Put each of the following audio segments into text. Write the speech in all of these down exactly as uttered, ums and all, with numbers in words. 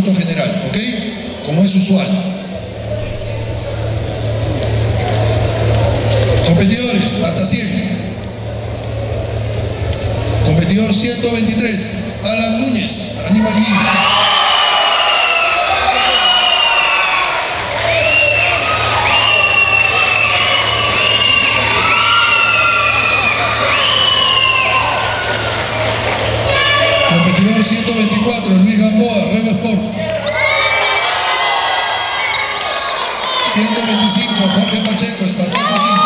reconocimiento general, ¿ok? Como es usual. Competidores, hasta cien. Competidor ciento veintitrés, Alan Núñez, Aníbal Guín. Competidor ciento veinticuatro, Luis Gamboa, Revo Sport. ciento veinticinco, Jorge Pacheco, Espartaco Gym.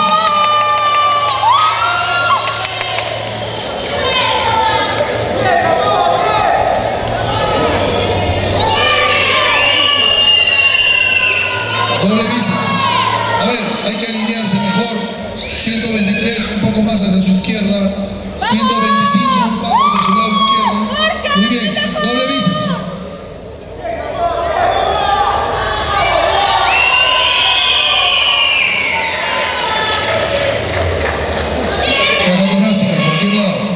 Doble bíceps. A ver, hay que alinearse mejor. ciento veintitrés, un poco más hacia su izquierda. ciento veinticinco, un paso hacia su lado izquierdo. Muy bien, doble bíceps. Caja torácica, en cualquier lado.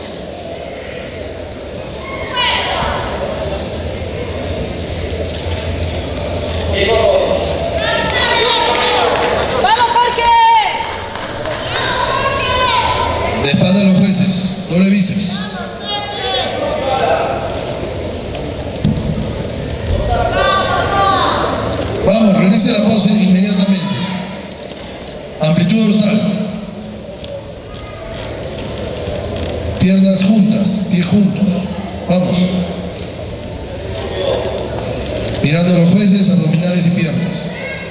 De espalda a los jueces, doble bíceps. Vamos, realice la pausa inmediatamente. Amplitud dorsal. Piernas juntas, pies juntos. Vamos. Mirando a los jueces, abdominales y piernas.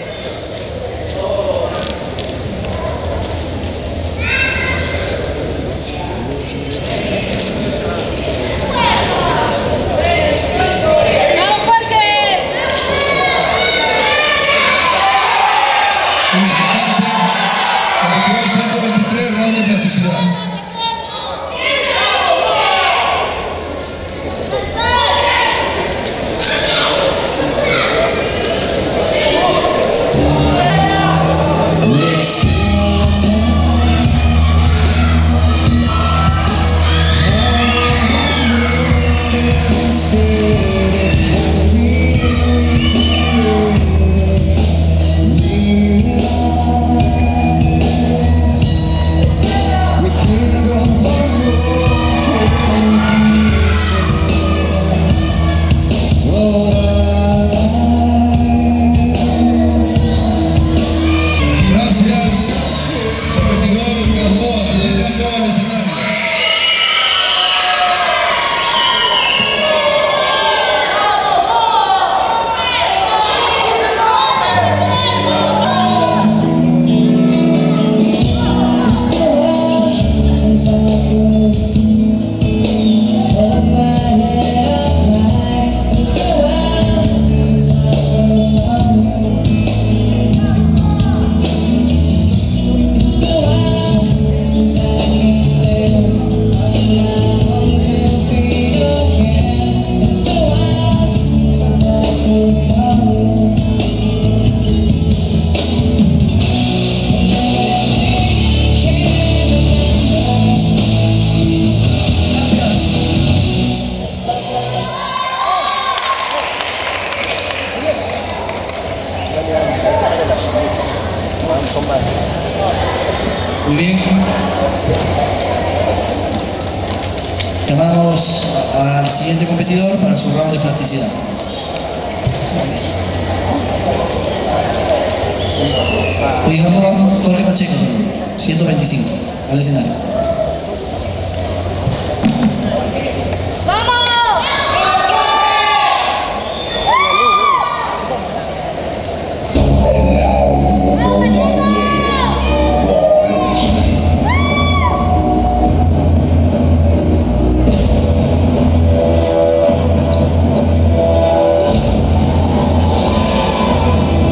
Muy bien, descansen. Competidor ciento veintitrés, round de plasticidad. Muy bien. Llamamos a- al siguiente competidor para su round de plasticidad. Luis Gamboa, Jorge Pacheco, ciento veinticinco, al escenario.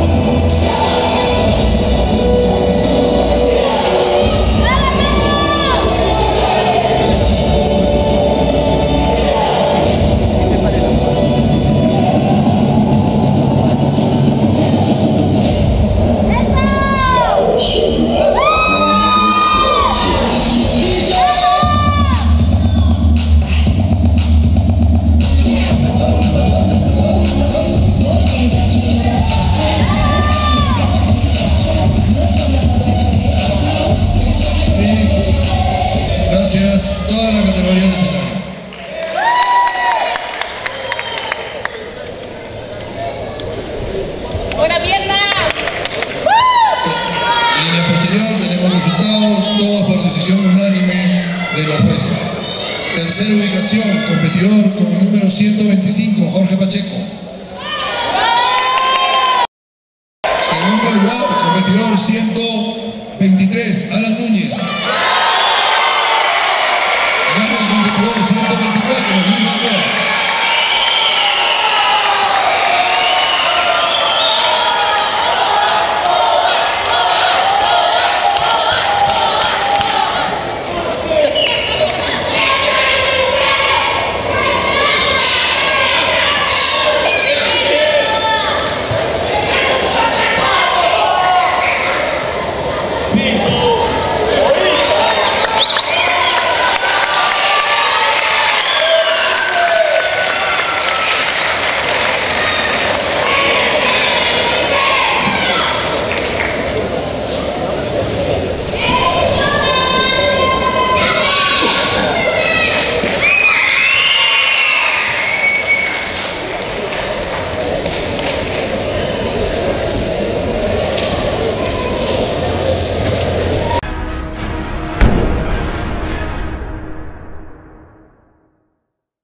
¡Vamos! Buena pierna. Línea posterior, tenemos resultados, todos por decisión unánime de los jueces. Tercera ubicación, competidor con el número ciento veinticinco, Jorge Pacheco.